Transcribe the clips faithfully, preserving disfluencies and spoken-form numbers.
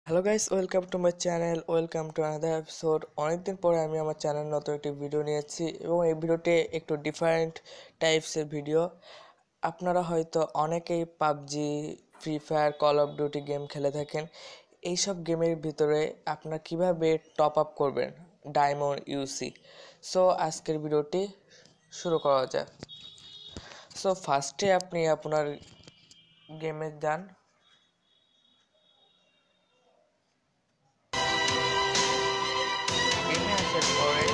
Hello guys, welcome to my channel. Welcome to another episode. অনেকদিন পরে আমি আমার চ্যানেল নতুন একটি ভিডিও নিয়েছি এবং এই ভিডিওটি একটু ডিফারেন্ট টাইপসের ভিডিও। আপনারা হয়তো অনেকেই PUBG, free fire, call of duty game খেলে থাকেন। এইসব গেমের ভিতরে আপনারা কিভাবে টপ আপ করবেন ডায়মন্ড ইউসি। সো আজকের ভিডিওটি শুরু করা যাক। সো ফার্স্টে আপনি আপনার গেমে যান। গেমে আসার পরে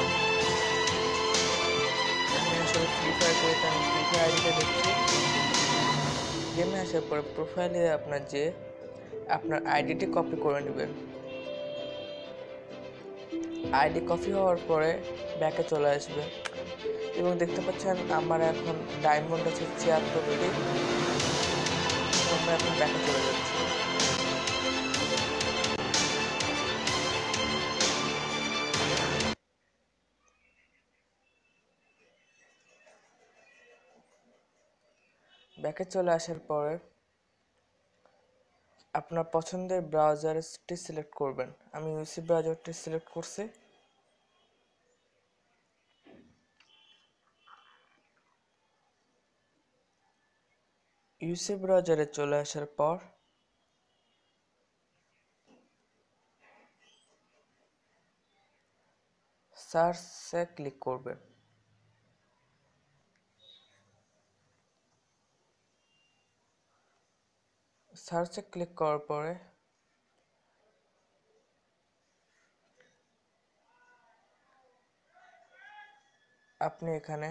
আমি আসলে ফ্রি ফায়ার করে আমি ফ্রি ফায়ার আইডিটা দেখছি। গেমে আসার পরে প্রোফাইলে আপনার যে আপনার আইডিটি কপি করে নেবেন। আইডি কপি হওয়ার পরে ব্যাকে চলে আসবে এবং দেখতে পাচ্ছেন আমার এখন ডায়মন্ড আছে ছিয়াত্তরটি। আমরা এখন ব্যাকে চলে যাচ্ছি। ব্যাকে চলে আসার পরে আপনার পছন্দের ব্রাউজারটি সিলেক্ট করবেন। আমি ইউসি ব্রাউজারটি সিলেক্ট করছি। ইউসি ব্রাউজারে চলে আসার পর সার্চে ক্লিক করবেন। সার্চে ক্লিক করার পরে আপনি এখানে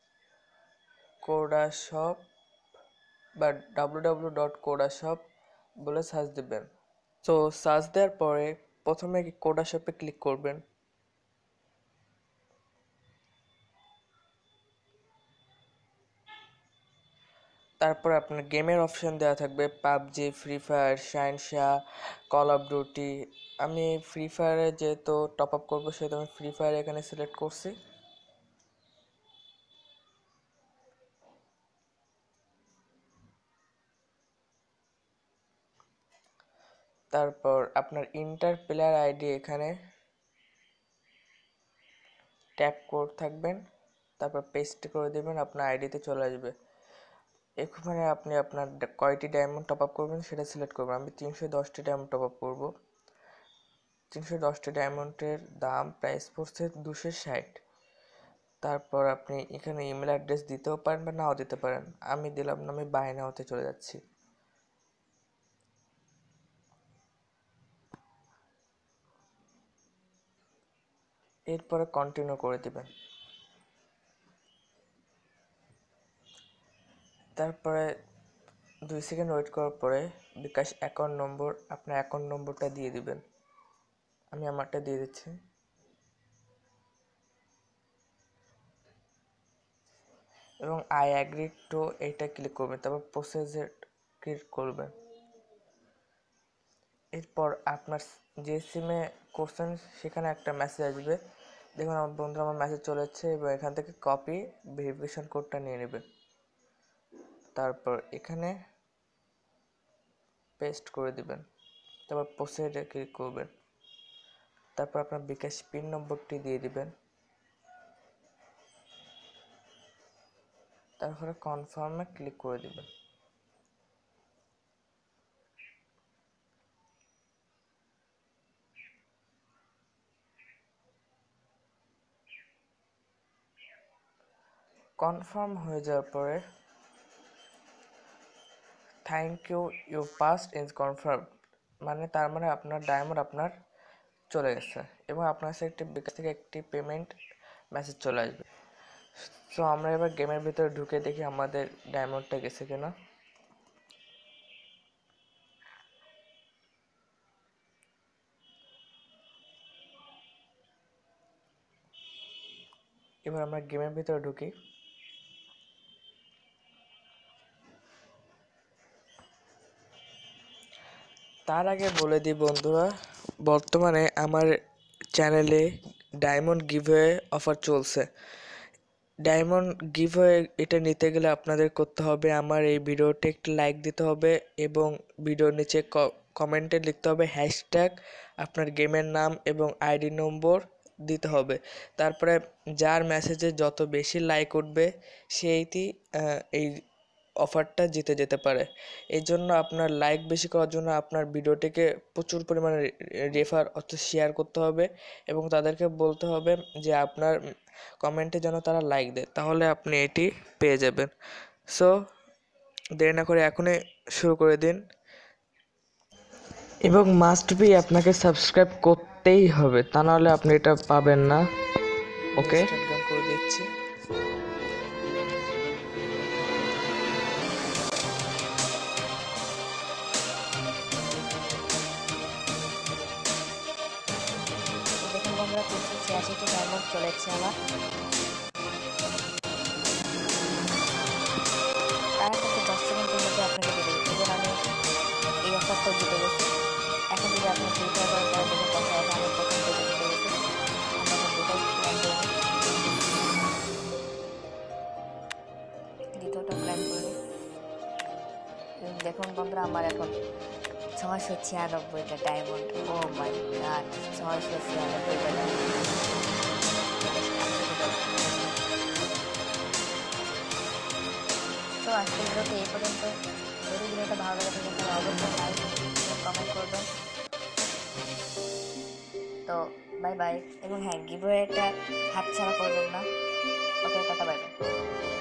কোডাশপ বা W W W dot Codashop বলে সার্চ দেবেন। তো সার্চ দেওয়ার পরে প্রথমে কোডাশপে ক্লিক করবেন। তারপর আপনার গেমের অপশন দেওয়া থাকবে পাবজি, ফ্রি ফায়ার, শাইনশা, কল অফ ডিউটি। আমি ফ্রি ফায়ারে যেহেতু টপ আপ করবো সেহেতু আমি ফ্রি ফায়ার এখানে সিলেক্ট করছি। তারপর আপনার ইন্টার প্লেয়ার আইডি এখানে ট্যাপ করে থাকবেন, তারপর পেস্ট করে দেবেন, আপনার আইডিতে চলে আসবে। এখানে আপনি আপনার কয়টি ডায়মন্ড টপ আপ করবেন সেটা সিলেক্ট করবেন। আমি তিনশো দশটি ডায়মন্ড টপ আপ করবো। তিনশো দশটি ডায়মন্ডের দাম প্রাইস পড়ছে দুশো ষাট। তারপর আপনি এখানে ইমেল অ্যাড্রেস দিতেও পারেন বা নাও দিতে পারেন। আমি দিলাম না, আমি বাই নাওতে চলে যাচ্ছি। এরপরে কন্টিনিউ করে দিবেন। তারপরে দুই সেকেন্ড ওয়েট করার পরে বিকাশ অ্যাকাউন্ট নম্বর আপনার অ্যাকাউন্ট নম্বরটা দিয়ে দিবেন। আমি আমারটা দিয়ে দিচ্ছি। এবং আই অ্যাগ্রি টু এইটা ক্লিক করবেন, তারপর প্রসেসে ক্লিক করবেন। এরপর আপনার যে সিমে করছেন সেখানে একটা মেসেজ আসবে। দেখুন আমার বন্ধুরা আমার মেসেজ চলে যাচ্ছে এবং এখান থেকে কপি ভেরিফিকেশন কোডটা নিয়ে নেবেন। তারপর এখানে পেস্ট করে দিবেন, তারপর প্রসেসে ক্লিক করবেন। তারপর আপনার বিকাশ পিন নম্বরটি দিয়ে দিবেন। তারপরে কনফার্মে ক্লিক করে দিবেন। কনফার্ম হয়ে যাওয়ার পরে thank you you passed is confirm, মানে তার মানে আপনার ডায়মন্ড আপনার চলে গেছে এবং আপনার কাছে একটি বিকাশ থেকে একটি পেমেন্ট মেসেজ চলে আসবে। সো আমরা এবার গেমের ভিতরে ঢুকে দেখি আমাদের ডায়মন্ডটা গেছে কিনা। এবার আমরা গেমের ভিতরে ঢুকি। তার আগে বলে দিই বন্ধুরা, বর্তমানে আমার চ্যানেলে ডায়মন্ড গিভওয়ে অফার চলছে। ডায়মন্ড গিভওয়ে এটা নিতে গেলে আপনাদের করতে হবে আমার এই ভিডিওতে একটি লাইক দিতে হবে এবং ভিডিওর নিচে কমেন্টে লিখতে হবে হ্যাশট্যাগ, আপনার গেমের নাম এবং আইডি নম্বর দিতে হবে। তারপরে যার মেসেজে যত বেশি লাইক উঠবে সেইটি এই অফারটা জিতে যেতে পারে। এই জন্য আপনার লাইক বেশি করার জন্য আপনার ভিডিওটিকে প্রচুর পরিমাণে রেফার অর্থাৎ শেয়ার করতে হবে এবং তাদেরকে বলতে হবে যে আপনার কমেন্টে যেন তারা লাইক দেয়, তাহলে আপনি এটি পেয়ে যাবেন। সো দেরি না করে এখনই শুরু করে দিন এবং মাস্ট বি আপনাকে সাবস্ক্রাইব করতেই হবে, তা নাহলে আপনি এটা পাবেন না। ওকে, করে দিচ্ছি। দেখুন বন্ধুরা, তিনশো ছিয়াশিটি ডায়মন্ড চলেছে আমার। তারা কিন্তু দশ সেকেন্ডের মধ্যে আপনাকে দিয়ে দেবে। এবং আমি এই অফারটা জিতে গেছি। এখন যদি আপনি ফ্রি ফায়ার করেন তাহলে দেখুন কথা হবে, আমি প্রথম থেকে জিতে গেছি। আমরা এখন দুটাই প্ল্যান করে নিই, দ্বিতীয়টা প্ল্যান করে নিই। দেখুন বন্ধুরা, আমার এখন ছয়শো ছিয়ানব্বইটা ডায়মন্ড। ও মাই গড, ছয়শো ছিয়ানব্বইটা ডায়মন্ড। তো আজকের ভিডিওতে এই পর্যন্ত। যদি ভিডিওটা ভালো লাগে থাকে তাহলে অবশ্যই লাইক কমেন্ট করবেন। তো বাই বাই, এবং হ্যাঁ, গিভওয়েটা হাতছাড়া করবেন না। Okay, tata, bye by.